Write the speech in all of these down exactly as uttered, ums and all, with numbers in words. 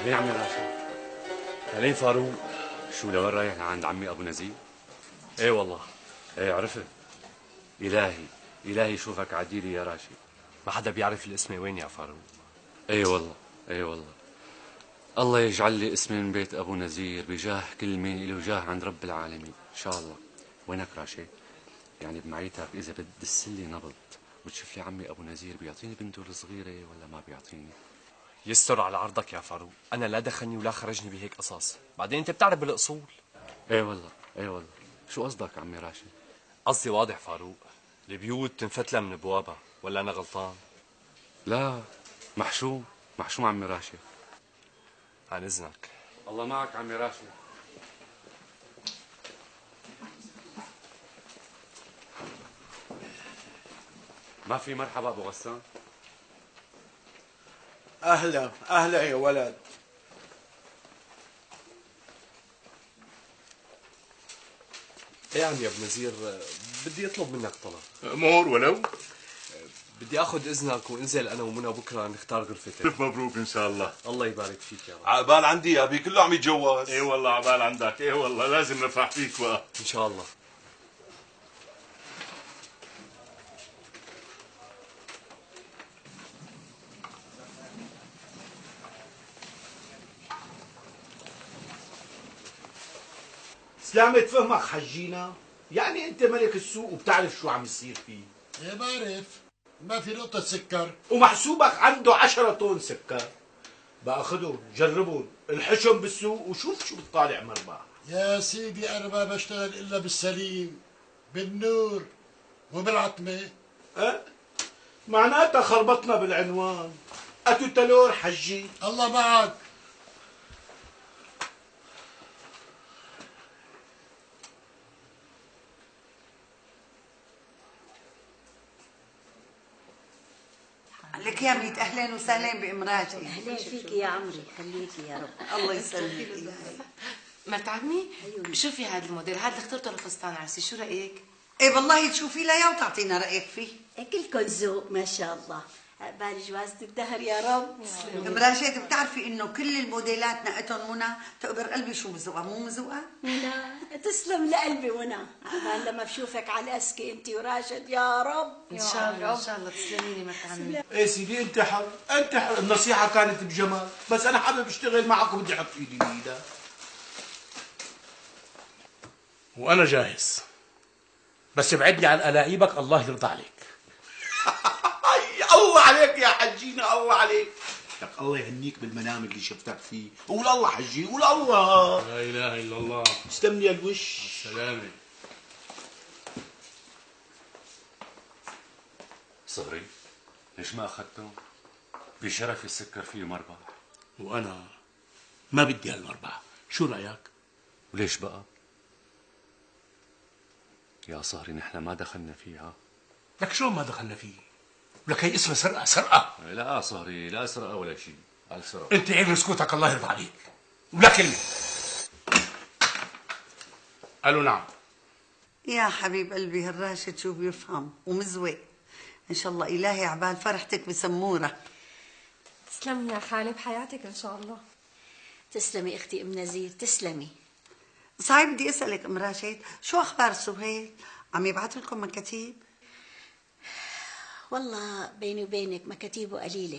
ليه عمي راشد؟ هلين فاروق. شو لوين رايح لعند عمي ابو نزيه؟ ايه والله. ايه عرفت. الهي الهي شوفك عديلي يا راشد. ما حدا بيعرف الاسم وين يا فاروق. ايه والله ايه والله. الله يجعل لي اسمي من بيت ابو نزير بجاه كل مين له جاه عند رب العالمين ان شاء الله. وينك راشد؟ يعني بمعيتك اذا بتدس لي نبض وتشوف لي عمي ابو نزير بيعطيني بنته الصغيره ولا ما بيعطيني؟ يستر على عرضك يا فاروق، انا لا دخلني ولا خرجني بهيك قصص، بعدين انت بتعرف بالاصول. ايه والله ايه والله. شو قصدك عمي راشد؟ قصدي واضح فاروق، البيوت تنفتلى من ابوابها، ولا انا غلطان؟ لا محشوم محشوم عمي راشد. عن اذنك. الله معك عمي راشد. ما في مرحبا ابو غسان؟ اهلا اهلا يا ولد. ايه يا عمي ابو نزير، بدي اطلب منك طلب. امور ولو. بدي اخذ اذنك وانزل انا ومنى بكره نختار غرفتين. الف مبروك ان شاء الله. الله يبارك فيك يا رب. عقبال عندي يا ابي كله عم يتجوز. اي والله عقبال عندك. اي والله لازم نفرح فيك بقى ان شاء الله. سلامة فهمك حجينا، يعني انت ملك السوق وبتعرف شو عم يصير فيه. ايه بعرف، ما في نقطة سكر. ومحسوبك عنده عشرة طن سكر. باخذهم جربهم الحشم بالسوق وشوف شو بتطالع مربح. يا سيدي انا ما بشتغل الا بالسليم، بالنور وبالعتمة. أه؟ معناتها خربطنا بالعنوان. اتو تلور حجي. الله معك. لك يا ميت اهلين وسهلين بامراتي. اهلين فيكي يا عمري، خليكي يا رب. الله يسلمك الهي. مرت عمي شوفي هذا الموديل، هذا اللي اخترته لفستان عرسي، شو رايك؟ ايه والله تشوفي لها وتعطينا رايك فيه. كلكم ذوق ما شاء الله. عقبال جوازة الدهر يا رب. مراشد بتعرفي انه كل الموديلات نقتهم منى تقبر قلبي شو مزوقه مو مزوقه؟ منى تسلم لقلبي منى، عقبال لما بشوفك على الاسكي انت وراشد يا رب. ان شاء الله ان شاء الله. تسلمي لي مرت عمي. ايه سيدي انت حر انت حر. النصيحة كانت بجمال، بس انا حابب اشتغل معك وبدي احط ايدي بايدك. وانا جاهز، بس ابعدني عن الاعيبك الله يرضى عليك. الله عليك يا حجينا الله عليك. لك الله يهنيك بالمنام اللي شفتك فيه. قول الله حجي قول الله. لا اله الا الله. تسلم لي الوش. السلامة. صغري ليش ما اخذته؟ بشرف السكر فيه مربح. وانا ما بدي هالمربح، شو رايك؟ وليش بقى؟ يا صهري نحن ما دخلنا فيها. لك شو ما دخلنا فيه؟ ولك هي اسمها سرقة سرقة. لا صهري لا سرقة ولا شيء. قال سرقة. انت عيب سكوتك الله يرضى عليك. ولا كلمة. قالوا نعم. يا حبيب قلبي هالراشد شو بيفهم ومزوق. ان شاء الله الهي عبال فرحتك بسموره. تسلمي يا خالي بحياتك ان شاء الله. تسلمي اختي ام نزير تسلمي. صحيح بدي اسالك ام راشد، شو اخبار سهيل؟ عم يبعث لكم مكاتيب؟ والله بيني وبينك مكاتيبه قليله،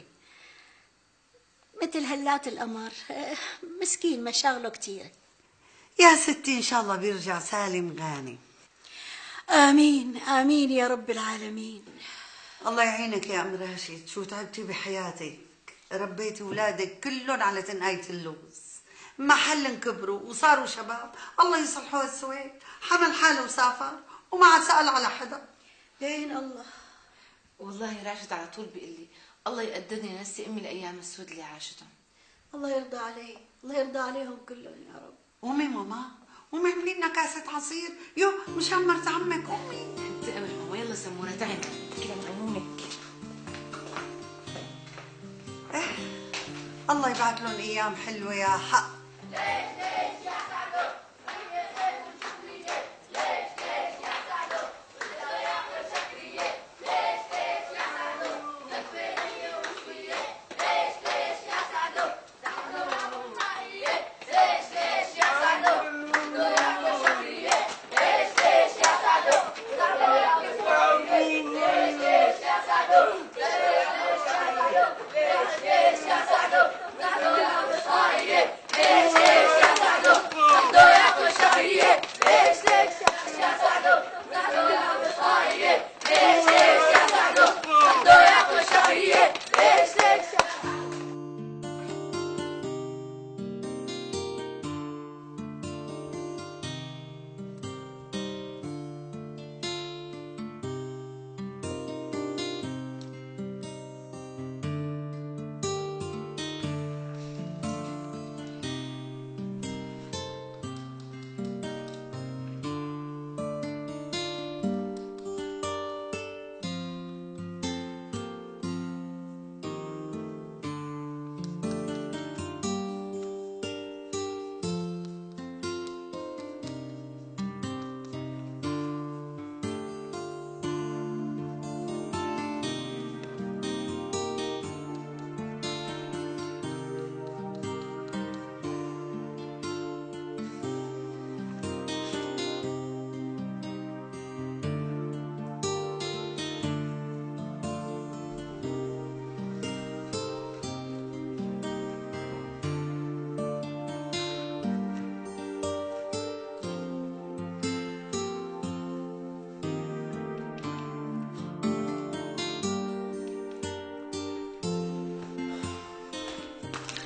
مثل هلات القمر، مسكين مشاغله كثيره. يا ستي ان شاء الله بيرجع سالم غانم. امين امين يا رب العالمين. الله يعينك يا ام راشد، شو تعبتي بحياتك، ربيتي اولادك كلهم على تنقايه اللوز، محل كبروا وصاروا شباب، الله يصلحوا السويد، حمل حاله وسافر وما عاد سأل على حدا. بين الله. والله راشد على طول بيقول لي الله يقدرني نسي امي الايام السود اللي عاشتهم. الله يرضى عليه، الله يرضى عليهم كلهم يا رب. قومي ماما قومي اعملي لنا كاسة عصير، يو مشان مرت عمك قومي. انت امر ماما. يلا سموره تعي كده من عيونك. ايه الله يبعث لهم ايام حلوه يا حق.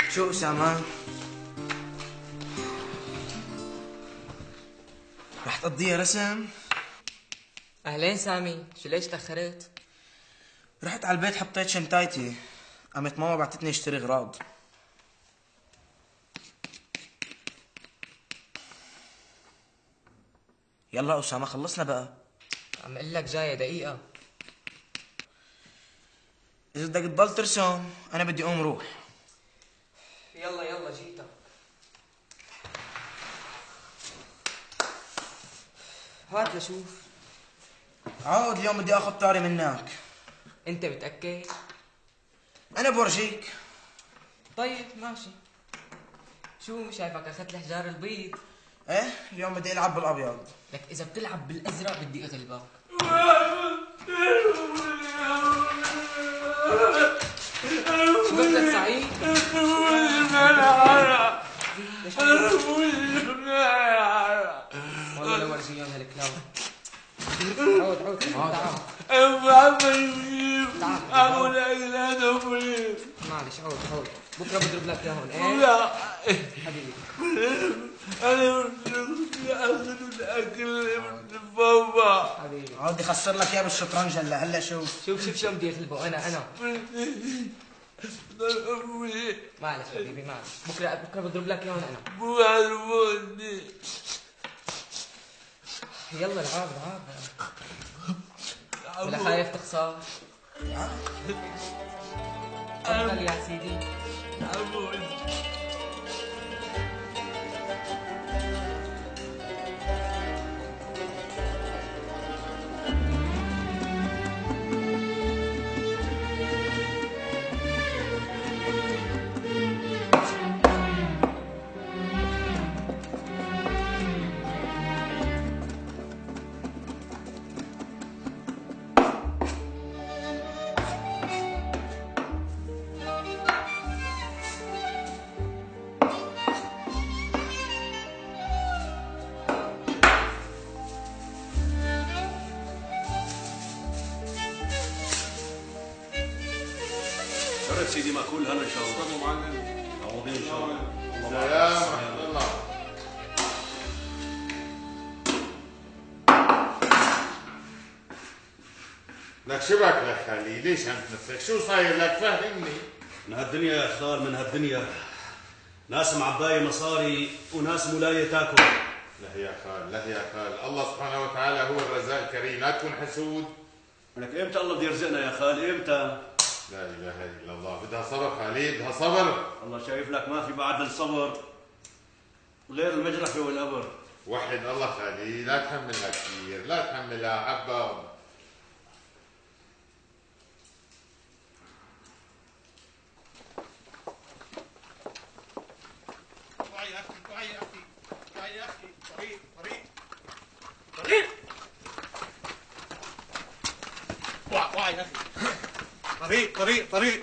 شو أسامة؟ رح تقضيها رسم؟ أهلين سامي، شو ليش تأخرت؟ رحت على البيت حطيت شنطايتي، قامت ماما بعتتني اشتري اغراض. يلا أسامة خلصنا بقى. عم اقول لك جاية دقيقة. إذا بدك تضل ترسم أنا بدي أقوم روح. يلا يلا جيتك. هات لشوف. عود اليوم بدي آخذ طاري منك. أنت متأكد؟ أنا بورجيك. طيب ماشي. شو شايفك أخذت الحجار البيض؟ إيه اليوم بدي ألعب بالأبيض. لك إذا بتلعب بالأزرق بدي أغلبك. شو بدك سعيد؟ والله لو ورجيهم هالكلام. عود عود تعال. معلش عود عود بكره بضرب لك اياهم. ايه لا حبيبي انا بدي اخذ الاكل من بابا. حبيبي عود يخسر لك اياه بالشطرنج هلا. هلا شوف شوف شوف شو بدي اغلبه. انا انا معلش حبيبي معلش. بكره بكره بضرب لك اياهم انا. مو عرفوني. يلا العاب العاب. ولا خايف تخسر؟ تفضل يا سيدي. سيدي ماكول هلا ان شاء الله. استنوا معلم. عوضين ان شاء الله. سلام ورحمة الله. لك شبك لك خالي، ليش عم تنفخ؟ شو صاير لك؟ فهمني. من هالدنيا يا خال، من هالدنيا. ناس معباية مصاري وناس مولاية تاكل. لا يا خال، لا يا خال، الله سبحانه وتعالى هو الرزاق الكريم، لا تكون حسود. لك امتى الله بده يرزقنا يا خال؟ امتى؟ لا اله الا الله، بدها صبر خالي، بدها صبر. الله شايف لك ما في بعد الصبر غير المجرحة والقبر. وحد الله خالي، لا تحملها كثير، لا تحملها حبة. وعي يا اخي، وعي يا اخي، وعي يا اخي، طريق طريق طريق. وعي يا اخي. طريق طريق طريق.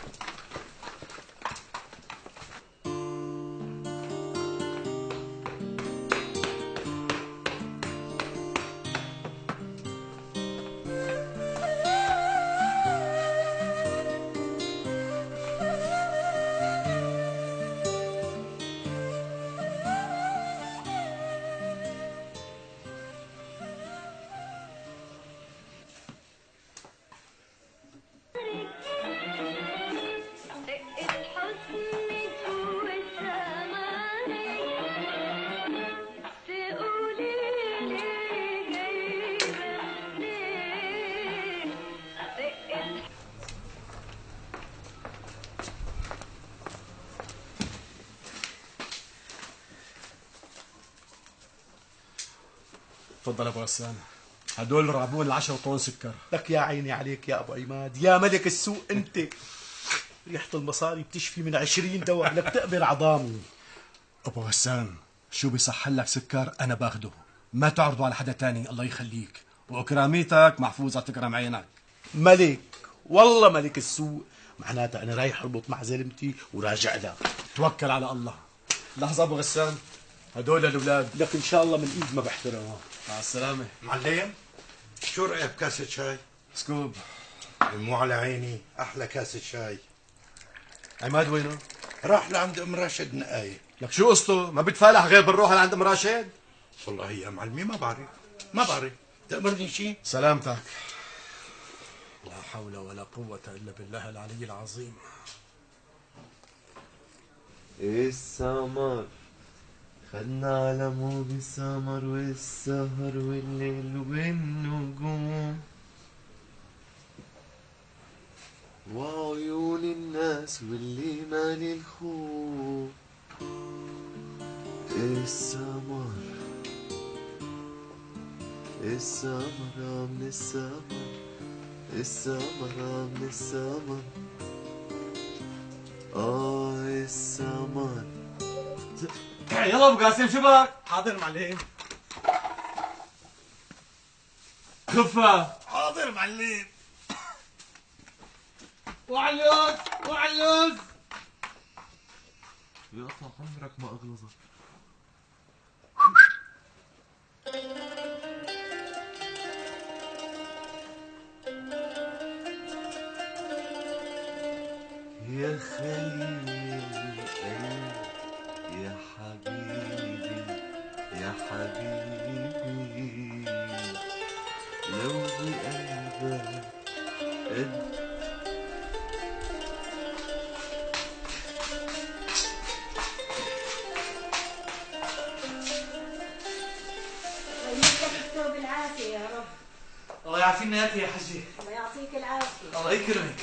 تفضل ابو غسان، هدول رعبون العشرة طن سكر. لك يا عيني عليك يا ابو عماد، يا ملك السوق انت. ريحة المصاري بتشفي من عشرين دواء، لك تقبل عظامي. ابو غسان شو بيصح لك سكر انا باخده، ما تعرضه على حدا تاني الله يخليك، واكراميتك محفوظة تكرم عينك. ملك والله ملك السوق، معناتها انا رايح اربط مع زلمتي وراجع لها. توكل على الله. لحظة ابو غسان، هدول الاولاد لك ان شاء الله من ايد ما بحترمها. مع السلامة. معلم شو رأيك بكاسة شاي؟ سكوب. مو على عيني، أحلى كاسة شاي. عماد وينه؟ راح لعند ام راشد نقايه. لك شو قصته؟ ما بتفالح غير بنروح لعند ام راشد؟ والله يا معلمي ما بعرف ما بعرف، تأمرني شيء؟ سلامتك. لا حول ولا قوة إلا بالله العلي العظيم. السمر خدنا على موج السمر والسهر والليل والنجوم وعيون الناس واللي مالي الخوف. السمر السمر من السمر السمر من السمر اه السمر. يلا ابو قاسم شبك؟ حاضر معلم. خفة. حاضر معلم. وعلوز وعلوز. يقطع عمرك ما اغلظك. يا خليل القلب يا حبيبي يا حبيبي لو بقلبك قد بالعافية يا رب. الله يعافينا اياك يا حجي. الله يعطيك العافية. الله يكرمك.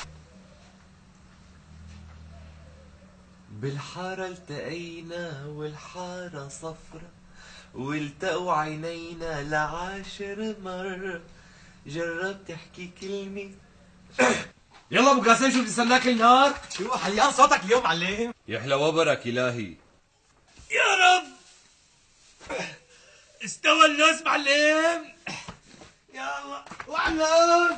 بالحارة التقينا والحارة صفرة والتقوا عينينا لعاشر مرة جربت تحكي كلمة. يلا ابو قاسم شو بدي استناك النهار؟ شو حليان صوتك اليوم علم؟ يحلى وبرك إلهي. يا رب استوى اللوز معلم. يا الله وعلوز.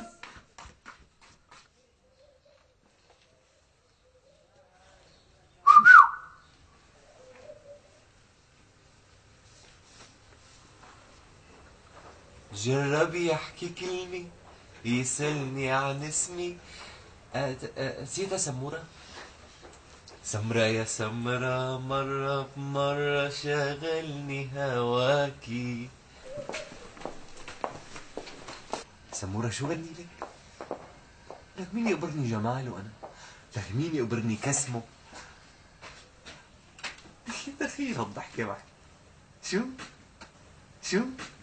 جرب يحكي كلمة يسألني عن اسمي. نسيتها سمورة. سمرة يا سمرة مرة بمرة شاغلني هواكي. سمورة شو غني لك؟ لك مين يقبرني جماله أنا؟ لك مين يقبرني كسمه؟ دخيل الضحكة معي. شو؟ شو؟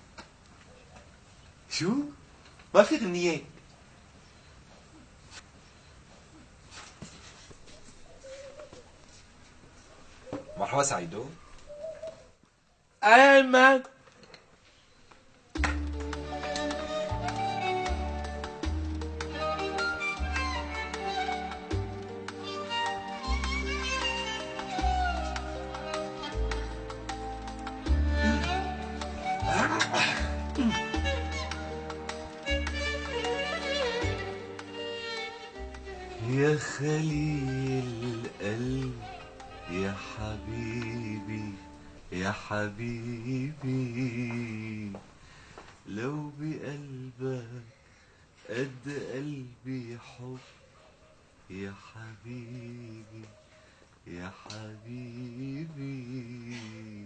شو؟ ما في غنية. مرحبا سعيدو. أيمن. يا خليل القلب يا حبيبي يا حبيبي لو بقلبك قد قلبي حب يا حبيبي يا حبيبي.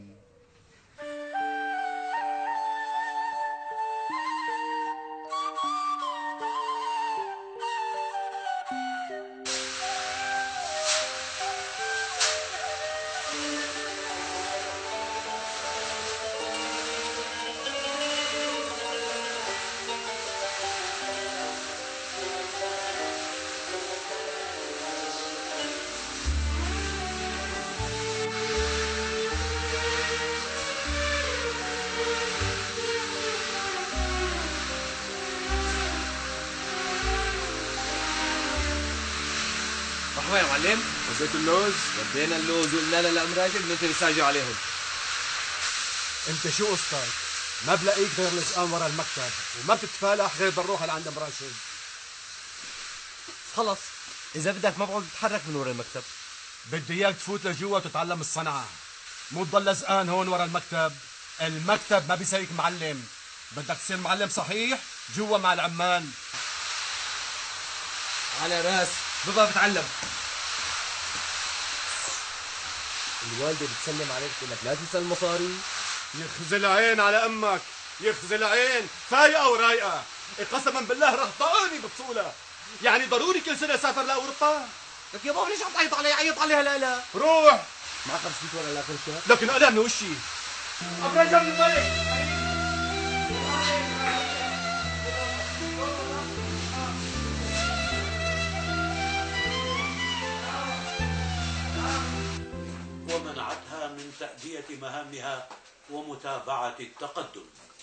مرحبا يا معلم. وزيت اللوز؟ ودينا اللوز وقلنا لها لأم راشد انه انت بتستعجل عليهم. انت شو قصتك؟ ما بلاقيك غير لزقان ورا المكتب وما بتتفالح غير بنروح لعند ام راشد. خلص اذا بدك ما بقعد تتحرك من ورا المكتب. بدي اياك تفوت لجوا وتتعلم الصنعة، مو تضل لزقان هون ورا المكتب. المكتب ما بيساويك معلم. بدك تصير معلم صحيح جوا مع العمال. على راس ببقى بتعلم. الوالده بتسلم عليك بتقول لك لا تنسى المصاري. يخزي العين على امك، يخزي العين فايقه ورايقه. قسما بالله رح طقني بطولة. يعني ضروري كل سنه اسافر لاوروبا؟ لك يا بابا ليش عم تعيط علي؟ عيط علي هلا هلا. روح ما خلصت ولا لاخر الشهر. لكن قلع من وشي. ابرجها من الملك. ومنعتها من تأدية مهامها ومتابعة التقدم.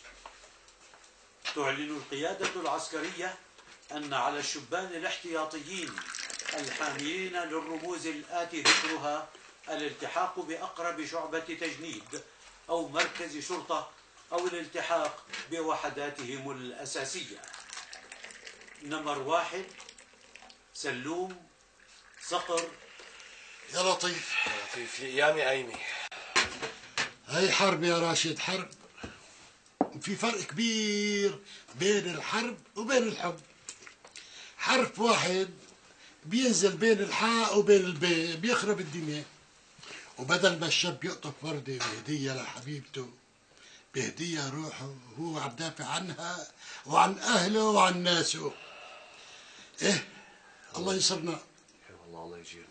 تعلن القيادة العسكرية أن على الشبان الاحتياطيين الحاميين للرموز الآتي ذكرها الالتحاق بأقرب شعبة تجنيد أو مركز شرطة أو الالتحاق بوحداتهم الأساسية. نمر واحد سلوم صقر. يا لطيف يا لطيف ايامي قايمه. هاي حرب يا راشد، حرب. في فرق كبير بين الحرب وبين الحب. حرف واحد بينزل بين الحاء وبين الباء بيخرب الدنيا. وبدل ما الشاب يقطف وردة بهدية لحبيبته بهدية روحه هو عم دافع عنها وعن أهله وعن ناسه. إيه الله يسرنا. اي والله الله يجيرنا.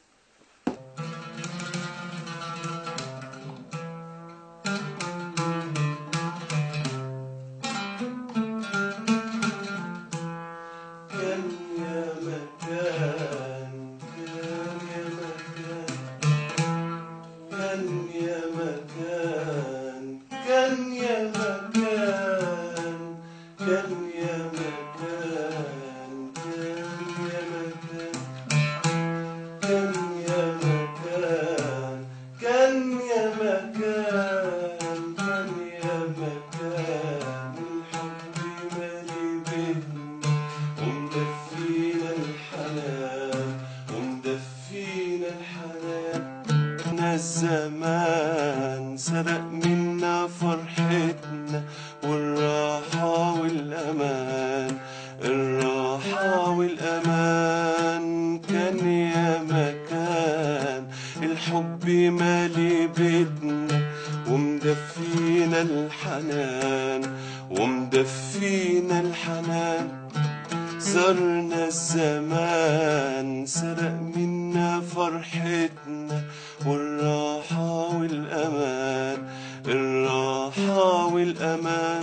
الزمان سرق منا فرحتنا والراحة والأمان، الراحة والأمان. كان يا مكان الحب مالي بيتنا ومدفينا الحنان ومدفينا الحنان. زرنا الزمان سرق منا فرحتنا والراحة والأمان، الراحة والأمان.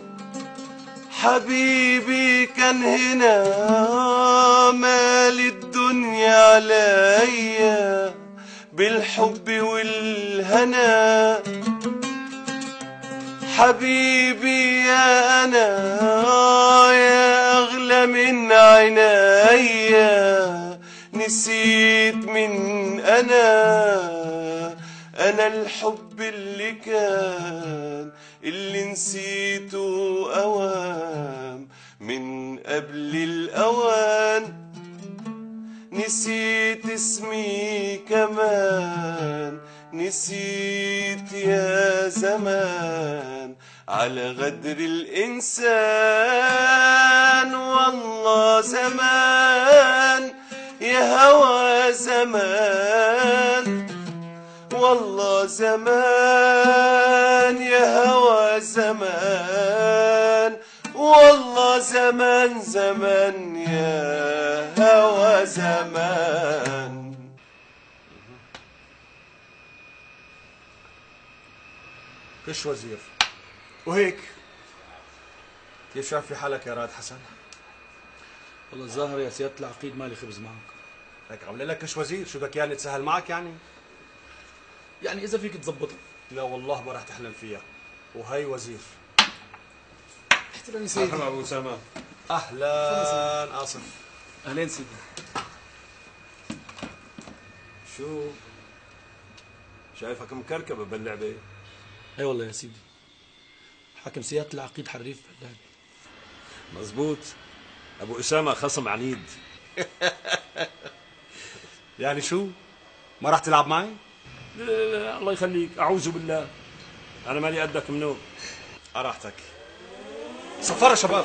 حبيبي كان هنا مال الدنيا عليا بالحب والهنا. حبيبي يا أنا يا أغلى من عينيا، نسيت من أنا أنا الحب اللي كان اللي نسيته أوام من قبل الأوان. نسيت اسمي كمان، نسيت يا زمان على غدر الإنسان. والله زمان يا هوى زمان، والله زمان يا هوى زمان، والله زمان زمان يا هوى زمان. كش وزير وهيك كيف شاف في حالك يا راد حسن؟ والله الظاهر يا سيادة العقيد مالي خبز معك. لك عمل لك كش وزير، شو بدك يعني تسهل معك يعني؟ يعني إذا فيك تظبطها. لا والله ما راح تحلم فيها، وهي وزير. احترم يا سيدي. مرحبا أبو أسامة. أهلا آصف. أهلين سيدي. شو؟ شايفك مكركبة باللعبة؟ اي والله يا سيدي، حكم سيادة العقيد حريف فلان. مزبوط، ابو اسامه خصم عنيد. يعني شو؟ ما راح تلعب معي؟ لا لا لا الله يخليك، اعوذ بالله، انا مالي قدك منو. راحتك. صفارة شباب.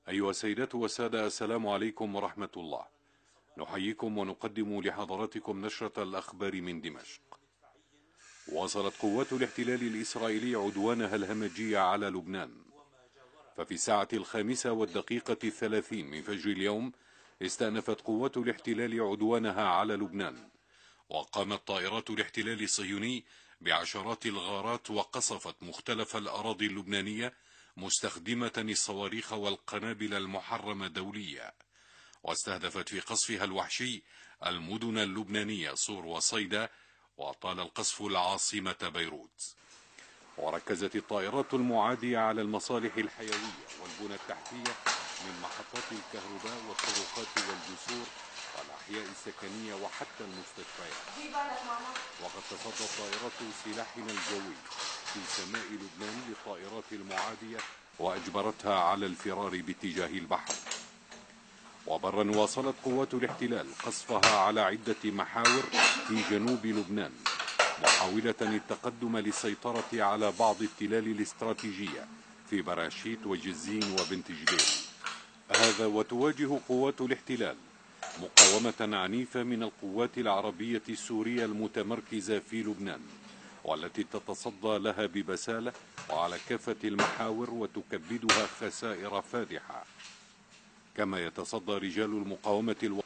أيها السيدات والسادة، السلام عليكم ورحمة الله. نحييكم ونقدم لحضراتكم نشرة الأخبار من دمشق. واصلت قوات الاحتلال الإسرائيلي عدوانها الهمجي على لبنان، ففي الساعة الخامسة والدقيقة الثلاثين من فجر اليوم استأنفت قوات الاحتلال عدوانها على لبنان، وقامت طائرات الاحتلال الصهيوني بعشرات الغارات وقصفت مختلف الأراضي اللبنانية مستخدمة الصواريخ والقنابل المحرمة دولية، واستهدفت في قصفها الوحشي المدن اللبنانية صور وصيدا، وطال القصف العاصمة بيروت. وركزت الطائرات المعادية على المصالح الحيوية والبنى التحتية من محطات الكهرباء والطرقات والجسور والأحياء السكنية وحتى المستشفيات. وقد تصدت طائرات سلاحنا الجوي في سماء لبنان للطائرات المعادية وأجبرتها على الفرار باتجاه البحر. وبرا واصلت قوات الاحتلال قصفها على عدة محاور في جنوب لبنان، محاولة التقدم للسيطرة على بعض التلال الاستراتيجية في براشيت وجزين وبنت جبيل. هذا وتواجه قوات الاحتلال مقاومة عنيفة من القوات العربية السورية المتمركزة في لبنان، والتي تتصدى لها ببسالة وعلى كافة المحاور وتكبدها خسائر فادحة. كما يتصدى رجال المقاومة الو...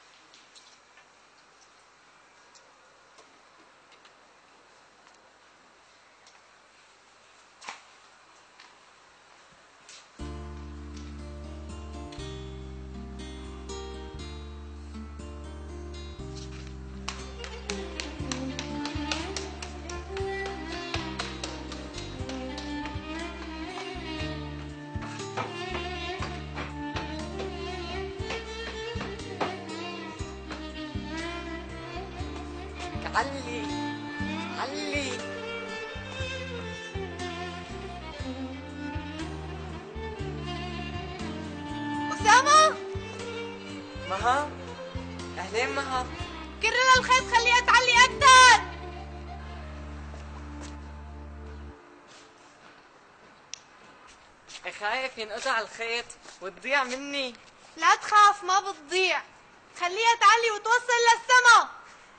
علي علي أسامة. مها، أهلين مها. كرر الخيط خليها تعلي أكتر. خايف ينقطع الخيط وتضيع مني. لا تخاف، ما بتضيع، خليها تعلي وتوصل للسما.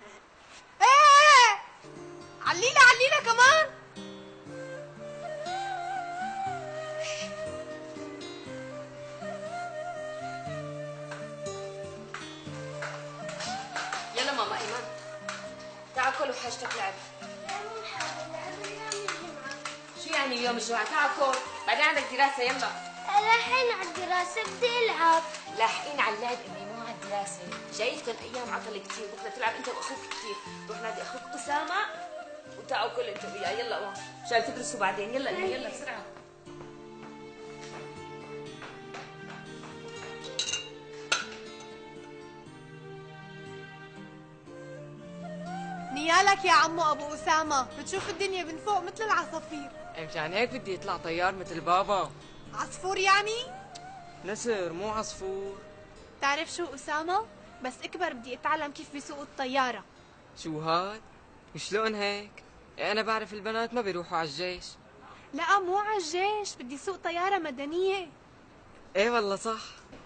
ايه عليلة عليلة كمان. يلا ماما ايمان تعال كل وحاجتك لعب. شو يعني اليوم الجمعة؟ تعال كل، بعدين عندك دراسة. يلا رايحين على الدراسة، بدي العب. لاحقين على اللعب امي، مو على الدراسة. جايتكم ايام عطل كثير، بكره تلعب انت واخوك كثير. روح نادي اخوك اسامة وتعالوا كل انت وياه. يلا قوم مشان تدرسوا بعدين. يلا امي يلا بسرعة. نيالك يا عمو ابو اسامة، بتشوف الدنيا من فوق مثل العصافير. مشان هيك بدي يطلع طيار مثل بابا. عصفور يعني؟ نسر مو عصفور. تعرف شو اسامة؟ بس اكبر بدي اتعلم كيف بيسوقوا الطيارة. شو هاد؟ وشلون هيك؟ انا بعرف البنات ما بيروحوا على الجيش. لا مو على الجيش، بدي سوق طيارة مدنية. ايه والله صح.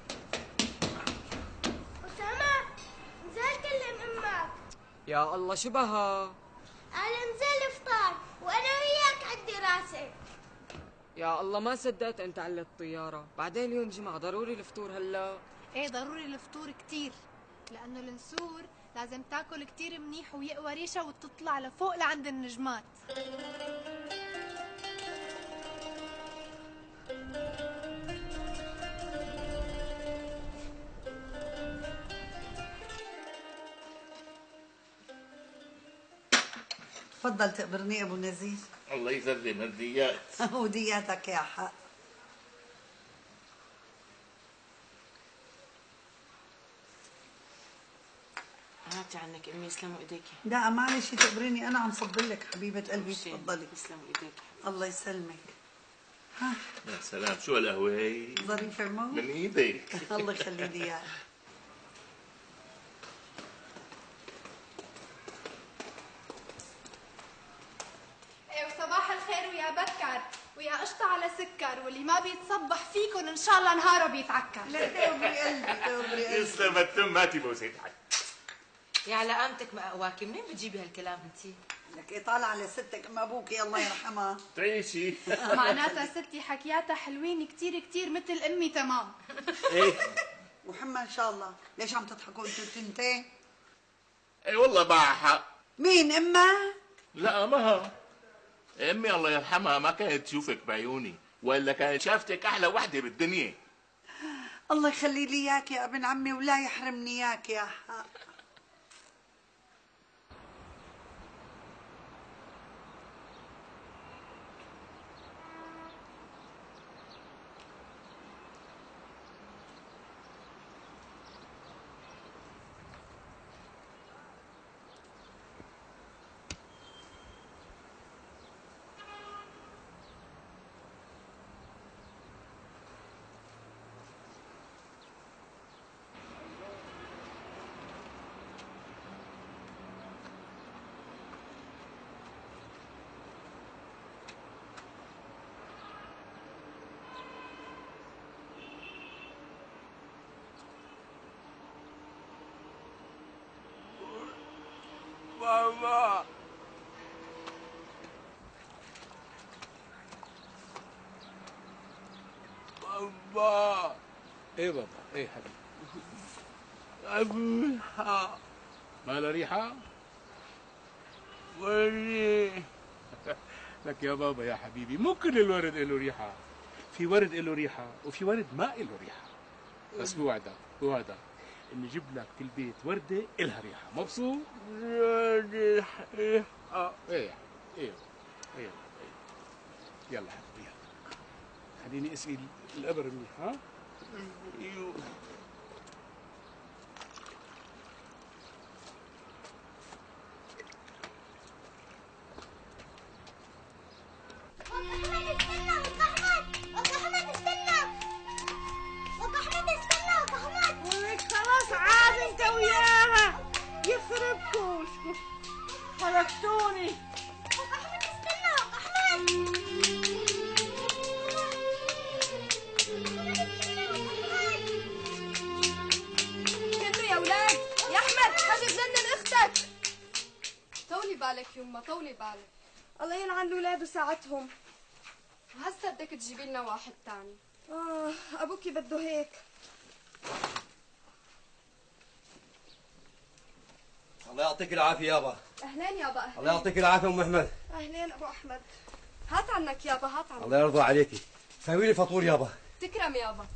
أسامة نزل كلم امك. يا الله شو بها؟ انا نزل افطار وانا وياك على الدراسة. يا الله ما صدقت انت على الطيارة، بعدين اليوم جمعة ضروري الفطور هلا. ايه ضروري الفطور كتير، لانه النسور لازم تاكل كتير منيح ويقوى ريشة وتطلع لفوق لعند النجمات. تفضل تقبرني ابو نزير. الله يسلم هديات. ودياتك يا حق. هاتي عنك امي، يسلموا ايديكي. لا معلش تقبريني، انا عم صب لك حبيبه قلبي. تفضلي. يسلموا ايديكي. الله يسلمك. ها يا سلام شو هالقهوة هي؟ ظريفه مو؟ من ايدك. الله يخلي لي اياها. ايه وصباح الخير ويا بكر. ويا قشطة على سكر، واللي ما بيتصبح فيكن ان شاء الله نهاره بيتعكر. لا تغبري قلبي تغبري قلبي. يسلم التم، هاتي بوسة حق. يا على قامتك ما قواكي، منين بتجيبي هالكلام انتي؟ لك إيه طالعه على ستك ام ابوكي الله يرحمها. تعيشي. معناتها ستي حكياتها حلوين كتير كتير مثل امي تمام. ايه وحما ان شاء الله. ليش عم تضحكوا انتوا التنتين؟ ايه والله معها حق. مين امها؟ لا مها امي الله يرحمها ما كانت تشوفك بعيوني، ولا كانت شافتك احلى وحده بالدنيا. الله يخلي لي اياك يا ابن عمي ولا يحرمني اياك يا حق. بابا بابا. ايه بابا ايه حبيبي؟ ريحة. مالها ريحه؟ وري. لك يا بابا يا حبيبي مو كل الورد له ريحه، في ورد له ريحه وفي ورد ما له ريحه، بس بوعدك بوعدك اني اجيب لك في البيت ورده الها ريحه. مبسوط؟ ريحة. ايه ايه ايه ايه يلا حبيبي يلا خليني اسقي الابر منيح. ها؟ ايوه. خلاص عاد انت وياها يخربكوش حركتوني. احمد استنى احمد. كملوا يا ولاد. يا احمد حاجه تجنن اختك. طولي بالك يما طولي بالك. الله يلعن الاولاد وساعتهم. وهسه بدك تجيبي لنا واحد تاني. اه ابوكي بده هيك. الله يعطيك العافيه يابا. اهلين يابا اهلين. الله يعطيك العافيه ام احمد. اهلين ابو احمد. هات عنك يابا هات عنك. الله يرضى عليكي. سوي لي فطور يابا. تكرم يابا.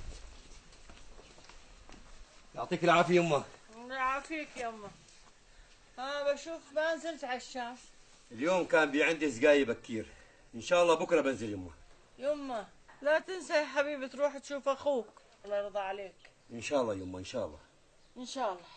يعطيك العافيه يمه. الله يعافيك يما. ها بشوف ما نزلت على الشاف. اليوم كان بي عندي سقاي بكير، ان شاء الله بكره بنزل يمه. يما لا تنسى يا حبيبي تروح تشوف اخوك. الله يرضى عليك. ان شاء الله يمه ان شاء الله. ان شاء الله.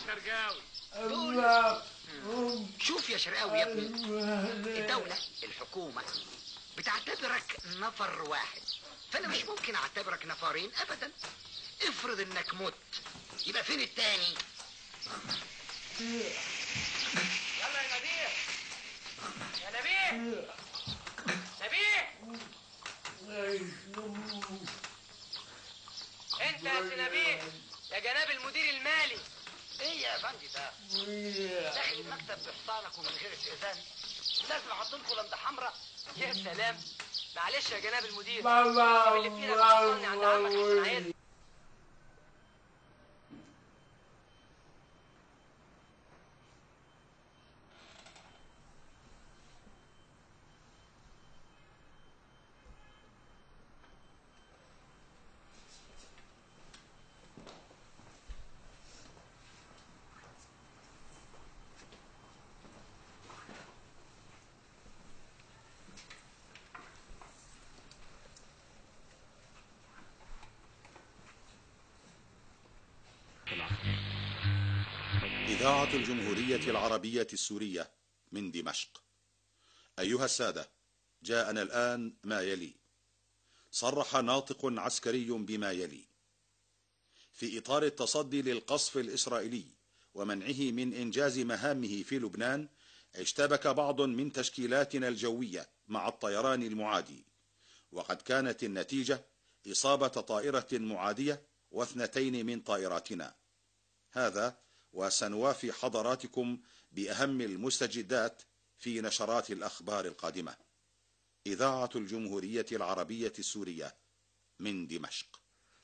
شرقاوي. شوف يا شرقاوي يا ابني، الدولة الحكومة بتعتبرك نفر واحد، فأنا مش ممكن أعتبرك نفرين أبدا. افرض إنك مت، يبقى فين التاني؟ يلا يا نبيه، يا نبيه، نبيه، انت يا سي نبيه، يا جناب المدير المالي. ايه يا فندي ده؟ داخل المكتب بحصانك ومن غير استئذان؟ لازم احط لكم لمده حمراء؟ يا سلام، معلش يا جناب المدير، بابا، سيب اللي في ايدك وحصلني عند عمك حسن عيد. إذاعة الجمهورية العربية السورية من دمشق. أيها السادة، جاءنا الآن ما يلي. صرح ناطق عسكري بما يلي: في إطار التصدي للقصف الإسرائيلي ومنعه من إنجاز مهامه في لبنان، اشتبك بعض من تشكيلاتنا الجوية مع الطيران المعادي، وقد كانت النتيجة إصابة طائرة معادية واثنتين من طائراتنا. هذا وسنوافي حضراتكم بأهم المستجدات في نشرات الأخبار القادمة. إذاعة الجمهورية العربية السورية من دمشق.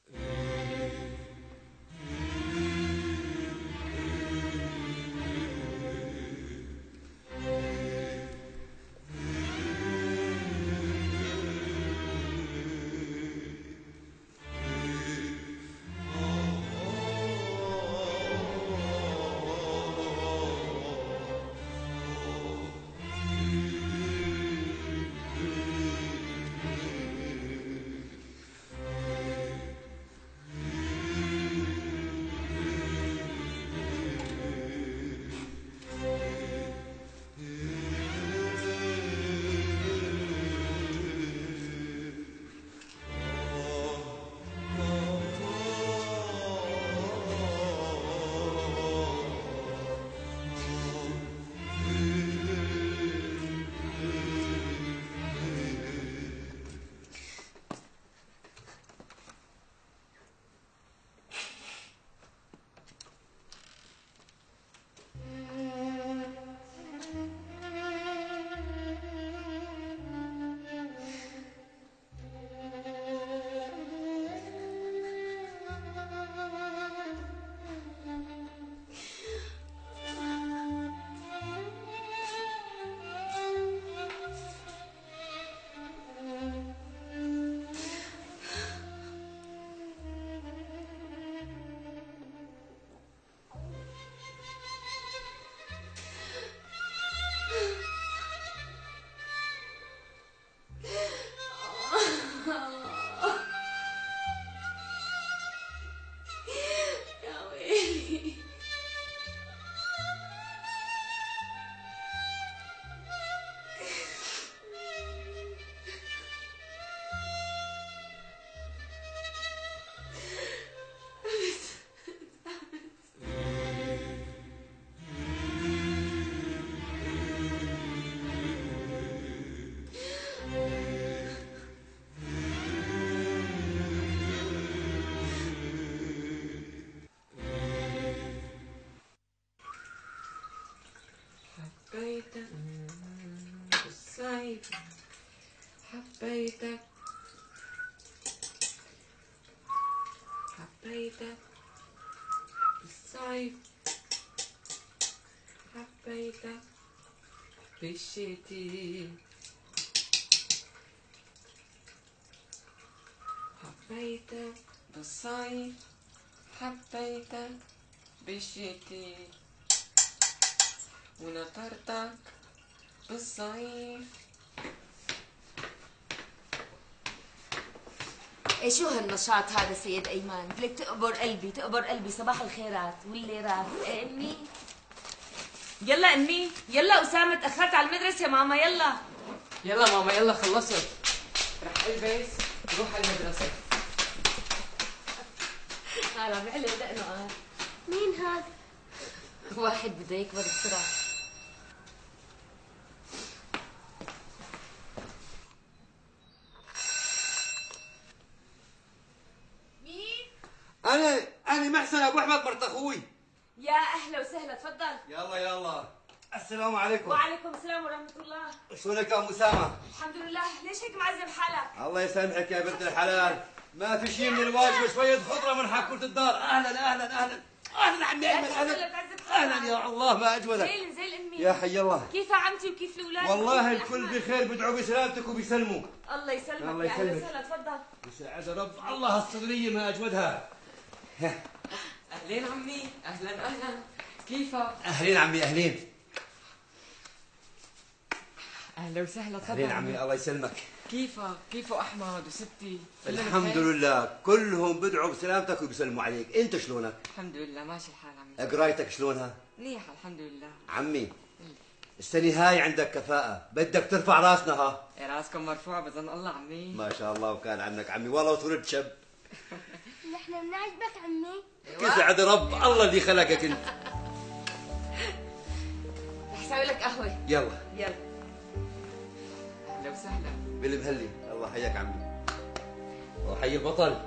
حبيتك بالصيف، حبيتك حبيتك بالصيف، حبيتك بالشتي، حبيتك بالصيف، حبيتك بالشتي، ونطرتك بالصيف. ايه شو هالنشاط هذا سيد ايمان؟ لك تقبر قلبي تقبر قلبي. صباح الخيرات والليرات. ايه امي يلا امي يلا. اسامه تاخرت على المدرسه يا ماما. يلا يلا ماما يلا خلصت. رح البس روح على المدرسه. هلا بعلي دقنه. مين هذا؟ واحد بده يكبر بسرعه. انا انا محسن ابو احمد مرت اخوي. يا اهلا وسهلا تفضل. يلا يلا. السلام عليكم. وعليكم السلام ورحمه الله. شلونك يا ام اسامه؟ الحمد لله. ليش هيك معذب حالك؟ الله يسامحك يا بنت الحلال، ما في شيء من الواجب، شويه خضره من حكومه الدار. اهلا اهلا اهلا اهلا عمي ايمن. اهلا اهلا يا الله ما اجودك. زي زي الامي. يا حي الله. كيف عمتي وكيف الاولاد؟ والله الكل بخير، بدعوا بسلامتك وبيسلموك. الله يسلمك. الله يا اهلا يسلمك. وسهلا تفضل. يسعد رب الله الصدريه ما اجودها. اهلين عمي. اهلا اهلا. كيفك؟ اهلين عمي اهلين. اهلا وسهلا تفضل. اهلين عمي الله يسلمك. كيفك؟ كيفه احمد وستي؟ الحمد لله كلهم بدعوا بسلامتك وبيسلموا عليك. انت شلونك؟ الحمد لله ماشي الحال عمي. قرايتك شلونها؟ منيحه الحمد لله. عمي السنة هاي عندك كفاءة، بدك ترفع راسنا. ها إيه راسكم مرفوع بإذن الله عمي. ما شاء الله وكان عنك عمي، والله ولد شب. نحن بنعجبك عمي. يسعد رب الله اللي خلقك انت. رح اسوي لك قهوه. يلا يلا. اهلا وسهلا. بالمهلي. الله حياك عمي وحي البطل.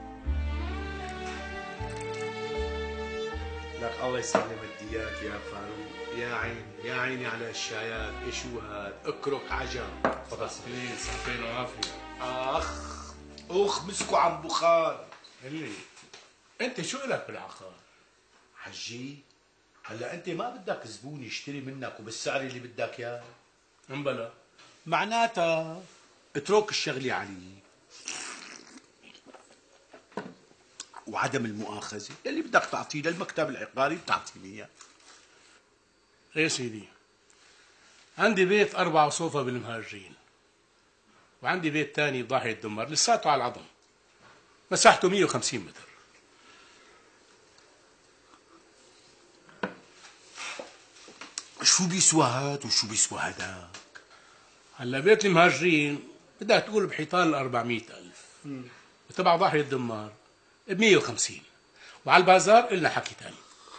لك الله يسلم الديات يا فاروق. يا عيني يا عيني على الشايات. ايشو هاد اكرك عجم. تفضل سكرين صحتين وعافيه. اخ اخ مسكوا عم بخار. اللي انت شو لك بالعقار؟ حجي هلا انت ما بدك زبون يشتري منك وبالسعر اللي بدك اياه. امبلا معناتها اترك الشغله علي وعدم المؤاخذه. اللي بدك تعطيه للمكتب العقاري بتعطيني اياه. يا سيدي عندي بيت أربعة صوفة بالمهاجرين، وعندي بيت تاني بضاحية الدمر لساته على العظم، مساحته مية وخمسين متر. شو بيسوى هاد وشو بيسوى هداك؟ هلا بيت المهاجرين بدك تقول بحيطان ال أربعمية ألف، وتبع ضاحية الدمار ب مية وخمسين، وعلى البازار إلنا حكي تاني.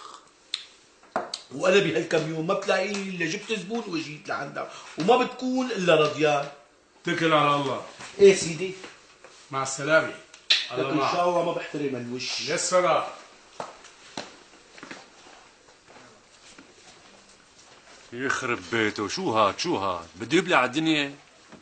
وانا بهالكم يوم ما بتلاقيني الا جبت زبون وجيت لعندك وما بتكون الا رضيان. اتكل على الله. ايه سيدي مع السلامة. لك ان شاء الله ما بحترم الوش. يسرى. يخرب بيته. شو هاد شو هاد بده يبلع على الدنيا.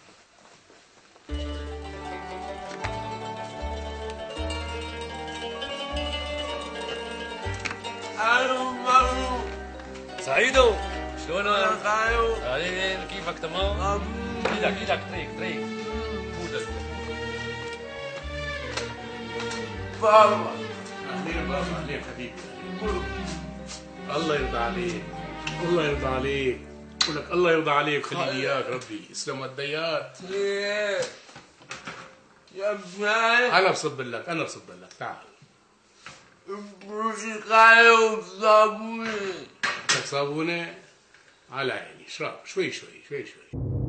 سعيدو شلونك؟ اهلين كيفك تمام؟ ايدك ايدك طريق طريق. فوت بابا. اهلين بابا اهلين حبيبي. الله يرضى عليك الله يرضى عليك. ولك الله يرضى عليك خلي لي اياك ربي. يسلم الديات. يا ابني انا بصب لك انا بصب لك. تعال. برشقاية وصابونة. بدك صابونة؟ على عيني. اشرب شوي شوي شوي شوي.